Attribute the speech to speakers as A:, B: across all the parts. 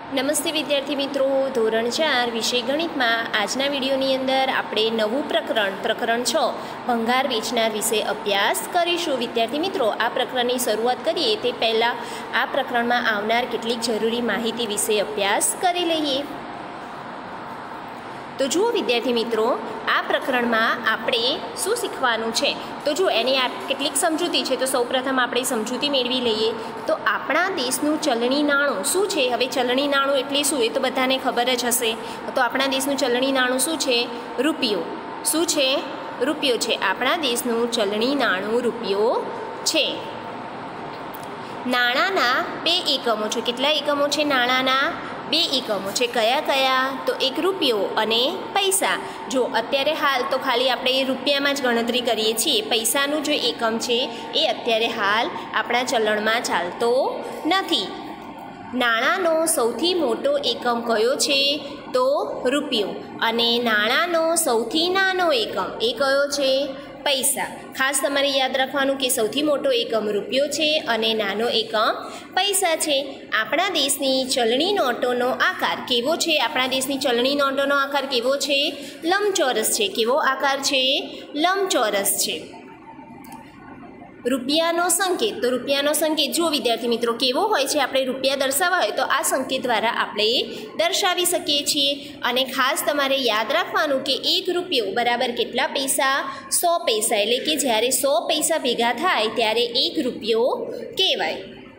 A: નમસ્તે વિદ્યાર્થી મિત્રો, ધોરણ 4 વિષય ગણિતમાં આજના વિડીયોની અંદર આપણે નવું પ્રકરણ 6 ભંગાર વેચનાર વિશે અભ્યાસ કરીશું. વિદ્યાર્થી મિત્રો, આ પ્રકરણની શરૂઆત કરીએ તે પહેલાં આ પ્રકરણમાં આવનાર કેટલીક જરૂરી માહિતી વિશે અભ્યાસ કરી લઈએ. તો જુઓ વિદ્યાર્થી મિત્રો, આ પ્રકરણમાં આપણે શું શીખવાનું છે તો જો એની આ કેટલીક સમજૂતી છે. તો સૌપ્રથમ આપણે સમજૂતી મેળવી લઈએ. તો આપણા દેશનું ચલણી નાણું શું છે? હવે ચલણી નાણું એટલે શું એ તો બધાને ખબર જ હશે. તો આપણા દેશનું ચલણી નાણું શું છે? રૂપિયો. શું છે? રૂપિયો છે. આપણા દેશનું ચલણી નાણું રૂપિયો છે. નાણાંના બે એકમો છે. કેટલા એકમો છે? નાણાંના બે એકમો છે. કયા કયા? તો એક રૂપિયો અને પૈસા. જો અત્યારે હાલ તો ખાલી આપણે રૂપિયામાં જ ગણતરી કરીએ છીએ. પૈસાનું જે એકમ છે એ અત્યારે હાલ આપણા ચલણમાં ચાલતો નથી. નાણાંનો સૌથી મોટો એકમ કયો છે? તો રૂપિયો. અને નાણાંનો સૌથી નાનો એકમ એ કયો છે? પૈસા. ખાસ તમારે યાદ રાખવાનું કે સૌથી મોટો એકમ રૂપિયો છે અને નાનો એકમ પૈસા છે. આપણા દેશની ચલણી નોટોનો આકાર કેવો છે? આપણા દેશની ચલણી નોટોનો આકાર કેવો છે? લંબચોરસ છે. કેવો આકાર છે? લંબચોરસ છે. રૂપિયાનો સંકેત. તો રૂપિયાનો સંકેત જો વિદ્યાર્થી મિત્રો કેવો હોય છે? આપણે રૂપિયા દર્શાવવા હોય તો આ સંકેત દ્વારા આપણે દર્શાવી શકીએ છીએ. અને ખાસ તમારે યાદ રાખવાનું કે એક રૂપિયો બરાબર કેટલા પૈસા? 100 પૈસા. એટલે કે જ્યારે 100 પૈસા ભેગા થાય ત્યારે એક રૂપિયો કહેવાય.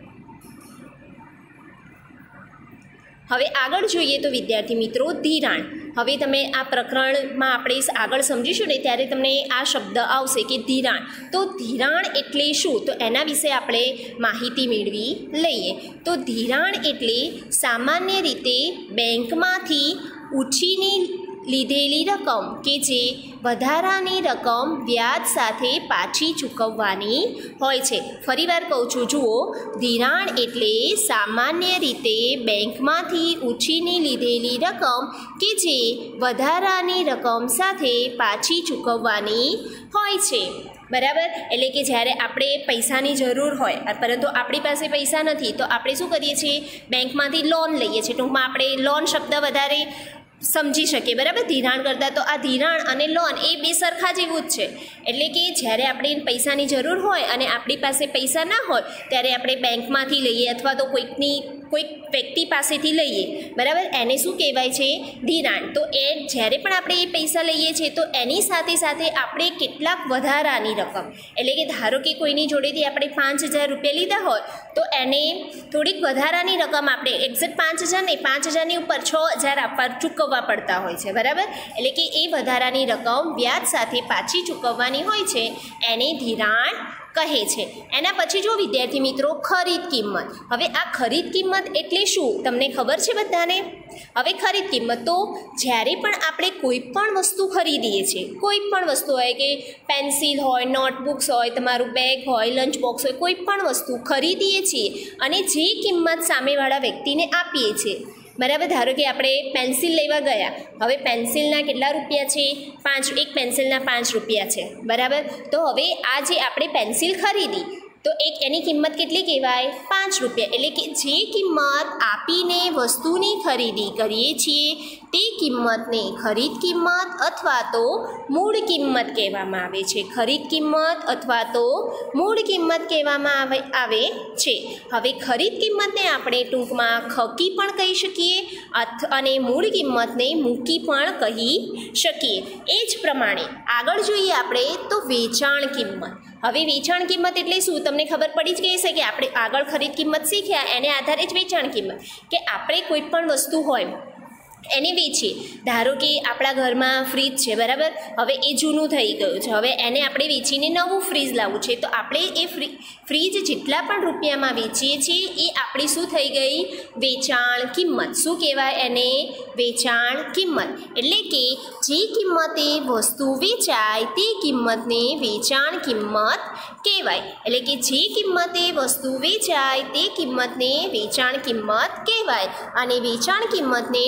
A: હવે આગળ જોઈએ તો વિદ્યાર્થી મિત્રો ધિરાણ. હવે તમે આ પ્રકરણમાં આપણે આગળ સમજીશું ને ત્યારે તમને આ શબ્દ આવશે કે ધિરાણ. તો ધિરાણ એટલે શું? તો એના વિશે આપણે માહિતી મેળવી લઈએ. તો ધિરાણ એટલે સામાન્ય રીતે બેંકમાંથી ઉછીની લીધેલી રકમ કે જે વધારાની રકમ વ્યાજ સાથે પાછી ચૂકવવાની હોય છે. ફરીવાર કહું છું, જુઓ, ધિરાણ એટલે સામાન્ય રીતે બેંકમાંથી ઉછીની લીધેલી રકમ કે જે વધારાની રકમ સાથે પાછી ચૂકવવાની હોય છે. બરાબર. એટલે કે જ્યારે આપણે પૈસાની જરૂર હોય પરંતુ આપણી પાસે પૈસા નથી તો આપણે શું કરીએ છીએ? બેંકમાંથી લોન લઈએ છીએ. ટૂંકમાં આપણે લોન શબ્દ વધારે સમજી શકીએ. બરાબર. ધિરાણ કરતાં તો આ ધિરાણ અને લોન એ બે સરખા જેવું જ છે. એટલે કે જ્યારે આપણે પૈસાની જરૂર હોય અને આપણી પાસે પૈસા ના હોય ત્યારે આપણે બેંકમાંથી લઈએ અથવા તો કોઈક વ્યક્તિ પાસેથી લઈએ. બરાબર. એને શું કહેવાય છે? ધિરાણ. તો એ જ્યારે પણ આપણે એ પૈસા લઈએ છીએ તો એની સાથે સાથે આપણે કેટલાક વધારાની રકમ, એટલે કે ધારો કે કોઈની જોડેથી આપણે 5000 રૂપિયા લીધા હોય તો એને થોડીક વધારાની રકમ આપણે એક્ઝેક્ટ 5000 નહીં, 5000ની ઉપર 6000 આપવા ચૂકવવા પડતા હોય છે. બરાબર. એટલે કે એ વધારાની રકમ વ્યાજ સાથે પાછી ચૂકવવાની હોય છે એને ધિરાણ કહે છે. એના પછી જો વિદ્યાર્થી મિત્રો ખરીદ કિંમત. હવે આ ખરીદ કિંમત એટલે શું તમને ખબર છે બધાને? હવે ખરીદ કિંમત તો જ્યારે પણ આપણે કોઈ પણ વસ્તુ ખરીદીએ છીએ, કોઈ પણ વસ્તુ હોય કે પેન્સિલ હોય, નોટબુક્સ હોય, તમારું બેગ હોય, લંચ બોક્સ હોય, કોઈ પણ વસ્તુ ખરીદીએ છીએ અને જે કિંમત સામેવાળા વ્યક્તિને આપીએ છીએ. બરાબર. ધારો કે આપણે પેન્સિલ લેવા ગયા. હવે પેન્સિલના કેટલા રૂપિયા છે? 5. એક પેન્સિલના 5 રૂપિયા છે. બરાબર. તો હવે આ જે આપણે પેન્સિલ ખરીદી તો એની કિંમત કેટલી કહેવાય? 5 રૂપિયા. એટલે કે જે કિંમત આપીને વસ્તુની ખરીદી કરીએ છીએ તે કિંમતને ખરીદ કિંમત અથવા તો મૂળ કિંમત કહેવામાં આવે છે. ખરીદ કિંમત અથવા તો મૂળ કિંમત કહેવામાં આવે છે. હવે ખરીદ કિંમતને આપણે ટૂંકમાં ખકી પણ કહી શકીએ અને મૂળ કિંમતને મૂકી પણ કહી શકીએ. એ જ પ્રમાણે આગળ જોઈએ આપણે તો વેચાણ કિંમત. હવે વેચાણ કિંમત એટલે શું તમને ખબર પડી જ ગઈ છે કે આપણે આગળ ખરીદ કિંમત શીખ્યા એને આધારે જ વેચાણ કિંમત કે આપણે કોઈ પણ વસ્તુ હોય એને વેચીએ. ધારો કે આપણા ઘરમાં ફ્રીજ છે. બરાબર. હવે એ જૂનું થઈ ગયું છે. હવે એને આપણે વેચીને નવું ફ્રીજ લાવવું છે તો આપણે એ ફ્રીજ જેટલા પણ રૂપિયામાં વેચીએ છીએ એ આપણી શું થઈ ગઈ? વેચાણ કિંમત. શું કહેવાય એને? વેચાણ કિંમત. એટલે કે જે કિંમતે વસ્તુ વેચાય તે કિંમતને વેચાણ કિંમત કહેવાય. એટલે કે જે કિંમતે વસ્તુ વેચાય તે કિંમતને વેચાણ કિંમત કહેવાય. અને વેચાણ કિંમતને ટૂંકમાં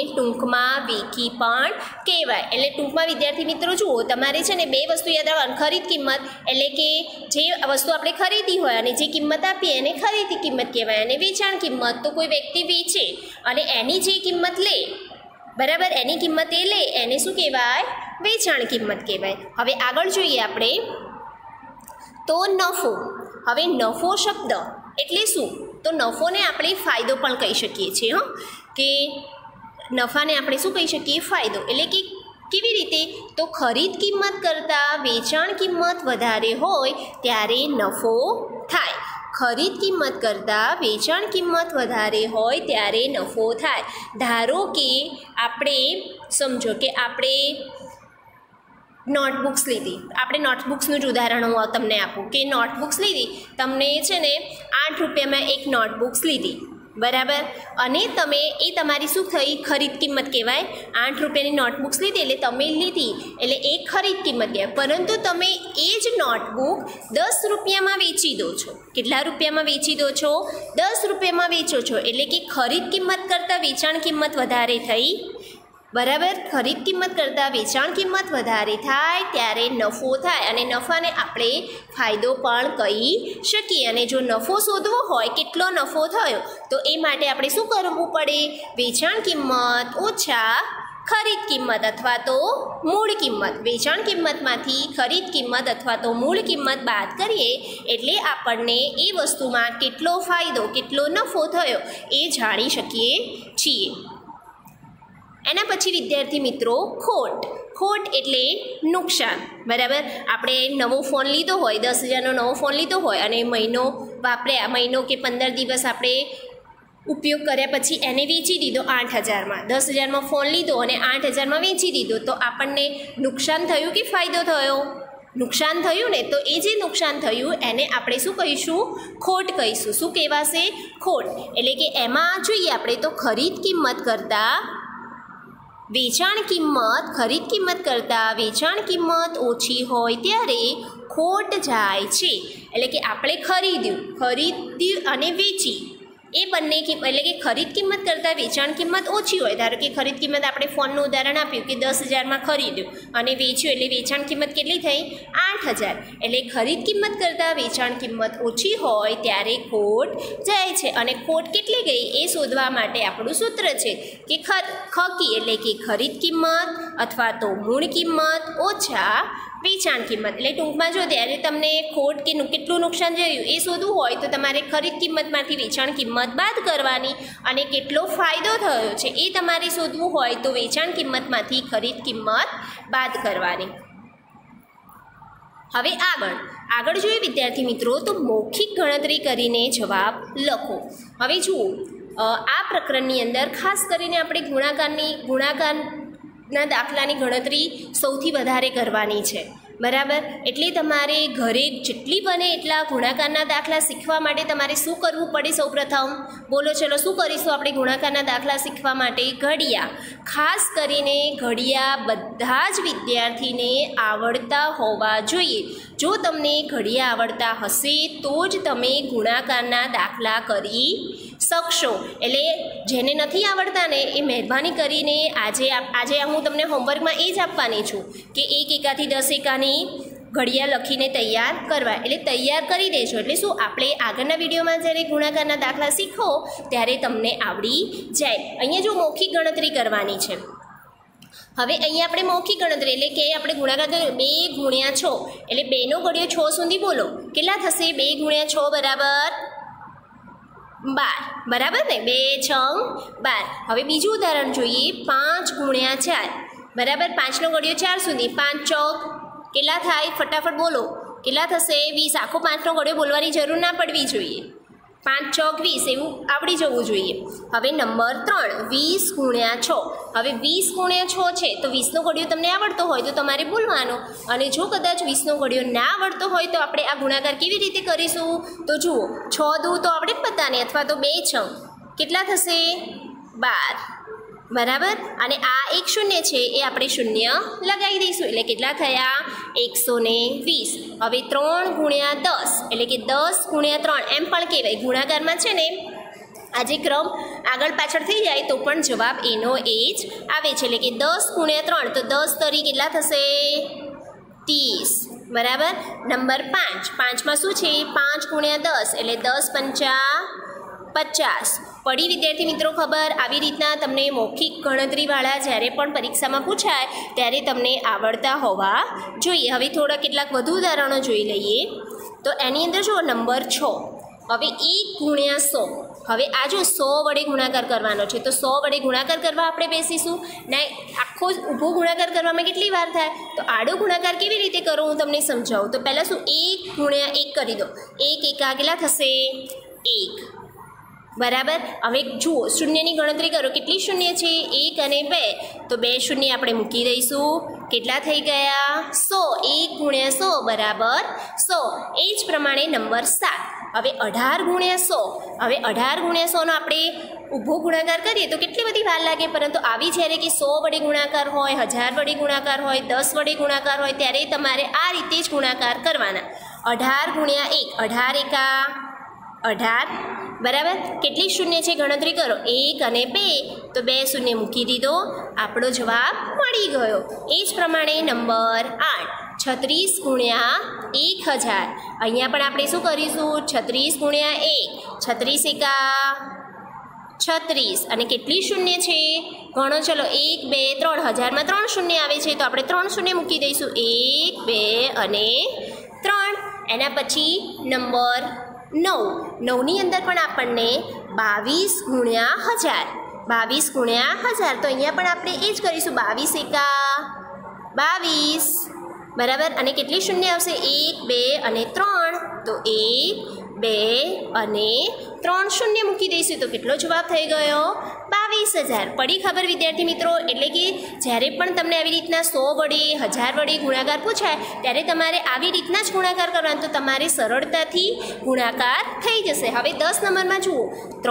A: ટૂંકમાં વેકી પણ કહેવાય. એટલે ટૂંકમાં વિદ્યાર્થી મિત્રો જુઓ, તમારે છે ને બે વસ્તુ યાદ રાખવાની. ખરીદ કિંમત એટલે કે જે વસ્તુ આપણે ખરીદી હોય અને જે કિંમત આપીએ એને ખરીદી કિંમત કહેવાય. અને વેચાણ કિંમત તો કોઈ વ્યક્તિ વેચે અને એની જે કિંમત લે, બરાબર, એની કિંમત એ લે એને શું કહેવાય? વેચાણ કિંમત કહેવાય. હવે આગળ જોઈએ આપણે તો નફો. હવે નફો શબ્દ એટલે શું? તો નફોને આપણે ફાયદો પણ કહી શકીએ છીએ. કે નફાને આપણે શું કહી શકીએ? ફાયદો. એટલે કે કેવી રીતે? તો ખરીદ કિંમત કરતાં વેચાણ કિંમત વધારે હોય ત્યારે નફો થાય. ખરીદ કિંમત કરતાં વેચાણ કિંમત વધારે હોય ત્યારે નફો થાય. ધારો કે આપણે સમજો કે આપણે નોટબુક્સ લીધી. આપણે નોટબુક્સનું જ ઉદાહરણ હું તમને આપું કે નોટબુક્સ લીધી, તમને છે ને 8 રૂપિયામાં એક નોટબુક્સ લીધી, બરાબર. અને તમે એ તમારી શું થઈ? ખરીદ કિંમત કહેવાય. 8 રૂપિયાની નોટબુક્સ લીધી એટલે તમે લીધી એટલે એ ખરીદ કિંમત કહેવાય. પરંતુ તમે એ જ નોટબુક 10 રૂપિયામાં વેચી દો છો. કેટલા રૂપિયામાં વેચી દો છો? 10 રૂપિયામાં વેચો છો. એટલે કે ખરીદ કિંમત કરતાં વેચાણ કિંમત વધારે થઈ, બરાબર. ખરીદ કિંમત કરતાં વેચાણ કિંમત વધારે થાય ત્યારે નફો થાય. અને નફાને આપણે ફાયદો પણ કહી શકીએ. અને જો નફો શોધવો હોય, કેટલો નફો થયો, તો એ માટે આપણે શું કરવું પડે? વેચાણ કિંમત ઓછા ખરીદ કિંમત અથવા તો મૂળ કિંમત. વેચાણ કિંમતમાંથી ખરીદ કિંમત અથવા તો મૂળ કિંમત બાદ કરીએ એટલે આપણને એ વસ્તુમાં કેટલો ફાયદો, કેટલો નફો થયો એ જાણી શકીએ છીએ. એના પછી વિદ્યાર્થી મિત્રો ખોટ. ખોટ એટલે નુકસાન, બરાબર. આપણે નવો ફોન લીધો હોય, 10,000નો નવો ફોન લીધો હોય અને મહિનો વાપર્યા, મહિનો કે 15 દિવસ આપણે ઉપયોગ કર્યા પછી એને વેચી દીધો 8,000માં. 10,000માં ફોન લીધો અને 8,000માં વેચી દીધો, તો આપણને નુકસાન થયું કે ફાયદો થયો? નુકસાન થયું ને. તો એ જે નુકસાન થયું એને આપણે શું કહીશું? ખોટ કહીશું. શું કહેવાશે? ખોટ. એટલે કે એમાં જોઈએ આપણે તો ખરીદ કિંમત કરતાં વેચાણ કિંમત, ખરીદ કિંમત કરતાં વેચાણ કિંમત ઓછી હોય ત્યારે ખોટ જાય છે. એટલે કે આપણે ખરીદ્યું અને વેચી એ બંને એટલે કે ખરીદ કિંમત કરતાં વેચાણ કિંમત ઓછી હોય. ધારો કે ખરીદ કિંમત આપણે ફોનનું ઉદાહરણ આપ્યું કે 10,000માં ખરીદ્યું અને વેચ્યું એટલે વેચાણ કિંમત કેટલી થઈ? 8,000. એટલે ખરીદ કિંમત કરતાં વેચાણ કિંમત ઓછી હોય ત્યારે ખોટ જાય છે. અને ખોટ કેટલી ગઈ એ શોધવા માટે આપણું સૂત્ર છે કે ખકી એટલે કે ખરીદ કિંમત અથવા તો મૂળ કિંમત ઓછા વેચાણ કિંમત. એટલે ટૂંકમાં જો ત્યારે તમને ખોટ કે કેટલું નુકસાન થયું એ શોધવું હોય તો તમારે ખરીદ કિંમતમાંથી વેચાણ કિંમત બાદ કરવાની અને કેટલો ફાયદો થયો છે એ તમારે શોધવું હોય તો વેચાણ કિંમતમાંથી ખરીદ કિંમત બાદ કરવાની. હવે આગળ જોઈએ વિદ્યાર્થી મિત્રો તો મૌખિક ગણતરી કરીને જવાબ લખો. હવે જુઓ, આ પ્રકરણની અંદર ખાસ કરીને આપણે ગુણાકારના દાખલાની ગણતરી સૌથી વધારે કરવાની છે, બરાબર. એટલે તમારે ઘરે જેટલી બને એટલા ગુણાકારના દાખલા શીખવા માટે તમારે શું કરવું પડે? સૌપ્રથમ બોલો, ચલો શું કરીશું આપણે ગુણાકારના દાખલા શીખવા માટે? ઘડિયા. ખાસ કરીને ઘડિયા બધા જ વિદ્યાર્થીને આવડતા હોવા જોઈએ. જો તમને ઘડિયા આવડતા હશે તો જ તમે ગુણાકારના દાખલા કરી શકશો. એટલે જેને નથી આવડતા ને એ મહેરબાની કરીને આજે હું તમને હોમવર્કમાં એ જ આપવાની છું કે 1 એકાથી 10 એકાની ઘડિયા લખીને તૈયાર કરવા. એટલે તૈયાર કરી દેજો. એટલે શું આપણે આગળના વિડીયોમાં જ્યારે ગુણાકારના દાખલા શીખો ત્યારે તમને આવડી જાય. અહીંયા જો મૌખિક ગણતરી કરવાની છે. હવે અહીંયા આપણે મૌખિક ગણતરી એટલે કે આપણે ગુણાકાર 2 ગુણ્યા 6 એટલે 2નો ઘડિયો 6 સુધી બોલો. કેટલા થશે? 2 ગુણ્યા 6 બરાબર 12, બરાબર ને? 2 6 12. હવે બીજું ઉદાહરણ જોઈએ. 5 ગુણ્યા 4 બરાબર 5નો ઘડિયો 4 સુધી. 5 ચોક કેટલા થાય? ફટાફટ બોલો. કેટલા થશે? 20. આખો 5નો ઘડિયો બોલવાની જરૂર ના પડવી જોઈએ. 5 ચોક 20 એવું આવડી જવું જોઈએ. હવે નંબર 3 20 ગુણ્યા 6. હવે 20 ગુણ્યા 6 છે તો 20નો ઘડિયો તમને આવડતો હોય તો તમારે બોલવાનો. અને જો કદાચ 20નો ઘડિયો ના આવડતો હોય તો આપણે આ ગુણાકાર કેવી રીતે કરીશું? તો જુઓ, 6 દૂ તો આવડે જ બધાને, અથવા તો 2 6 કેટલા થશે? 12, બરાબર. અને આ એક શૂન્ય છે એ આપણે શૂન્ય લગાવી દઈશું એટલે કેટલા થયા? 120. હવે 3 ગુણ્યા 10 એટલે કે 10 ગુણ્યા 3 એમ પણ કહેવાય. ગુણાકારમાં છે ને આ જે ક્રમ આગળ પાછળ થઈ જાય તો પણ જવાબ એનો એ જ આવે છે. એટલે કે 10 × 3 તો 10 તરી કેટલા થશે? 30. બરાબર. નંબર 5. 5માં શું છે? 5 × 10 એટલે 10 × 5 = 50. પડી વિદ્યાર્થી મિત્રો ખબર? આવી રીતના તમને મૌખિક ગણતરીવાળા જ્યારે પણ પરીક્ષામાં પૂછાય ત્યારે તમને આવડતા હોવા જોઈએ. હવે થોડા કેટલાક વધુ ઉદાહરણો જોઈ લઈએ. તો એની અંદર જુઓ નંબર 6. હવે 1 × 100. હવે આ જો 100 વડે ગુણાકાર કરવાનો છે તો 100 વડે ગુણાકાર કરવા આપણે બેસીશું ને. આખો ઊભો ગુણાકાર કરવામાં કેટલી વાર થાય? તો આડો ગુણાકાર કેવી રીતે કરો હું તમને સમજાવું. તો પહેલાં શું 1 × 1 કરી દો. 1 એકા કેટલા થશે? 1. બરાબર. હવે જુઓ શૂન્યની ગણતરી કરો. કેટલી શૂન્ય છે? 1 અને 2. તો 2 શૂન્ય આપણે મૂકી દઈશું. કેટલા થઈ ગયા? 100. 1 × 100 બરાબર 100. એ જ પ્રમાણે નંબર 7. હવે 18 × 100. હવે 18 × 100નો આપણે ઊભો ગુણાકાર કરીએ તો કેટલી બધી વાર લાગે, પરંતુ આવી જ્યારે કે 100 વડે ગુણાકાર હોય, 1000 વડે ગુણાકાર હોય, 10 વડે ગુણાકાર હોય ત્યારે તમારે આ રીતે જ ગુણાકાર કરવાના. 18 × 1. 18 એકા 18. બરાબર. કેટલી શૂન્ય છે ગણતરી કરો? 1 અને 2. તો 2 શૂન્ય મૂકી દીધો. આપણો જવાબ મળી ગયો. એ જ પ્રમાણે નંબર 8. 36 × 1000. અહીંયા પણ આપણે શું કરીશું? 36 × 1. 36 એકા 36. અને કેટલી શૂન્ય છે? ગણો ચલો. 1 2 3. 1000માં 3 શૂન્ય આવે છે તો આપણે 3 શૂન્ય મૂકી દઈશું. 1 2 અને 3. એના પછી નંબર 9. 9ની અંદર પણ આપણને 22 × 1000. 22 × 1000. તો અહીંયા પણ આપણે એ જ કરીશું. 22 એકા 22. બરાબર. અને કેટલી શૂન્ય આવશે? 1 2 અને 3. તો 1 2 અને 3 શૂન્ય મૂકી દઈશું તો કેટલો જવાબ થઈ ગયો? 22000. પડી ખબર વિદ્યાર્થી મિત્રો? એટલે કે જ્યારે પણ તમને આવી રીતના 100 વડે 1000 વડે ગુણાકાર પૂછાય ત્યારે તમારે આવી રીતના જ ગુણાકાર કરવાનો, તો તમારે સરળતાથી ગુણાકાર થઈ જશે. હવે 10 નંબરમાં જુઓ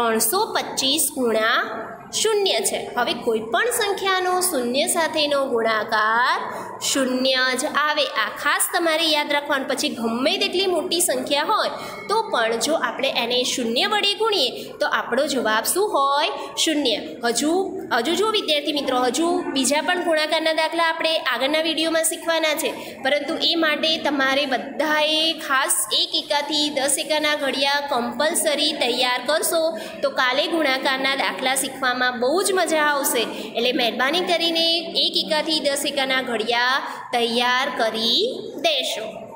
A: 325 × 0 છે. હવે કોઈ પણ સંખ્યાનો શૂન્ય સાથેનો ગુણાકાર શૂન્ય જ આવે. આ ખાસ તમારે યાદ રાખવાનું. પછી ગમે તેટલી મોટી સંખ્યા હોય તો પણ જો આપણે એને શૂન્ય વડે ગુણીએ તો આપણો જવાબ શું હોય? શૂન્ય. હજુ જો વિદ્યાર્થી મિત્રો હજુ બીજા પણ ગુણાકારના દાખલા આપણે આગળના વિડીયોમાં શીખવાના છે, પરંતુ એ માટે તમારે બધાએ ખાસ 1 એકાથી 10 એકાના ઘડિયા કમ્પલસરી તૈયાર કરશો તો કાલે ગુણાકારના દાખલા શીખવામાં બહુ જ મજા આવશે. એટલે મહેરબાની કરીને 1 એકાથી 10 એકાના ઘડિયા તૈયાર કરી દેશો.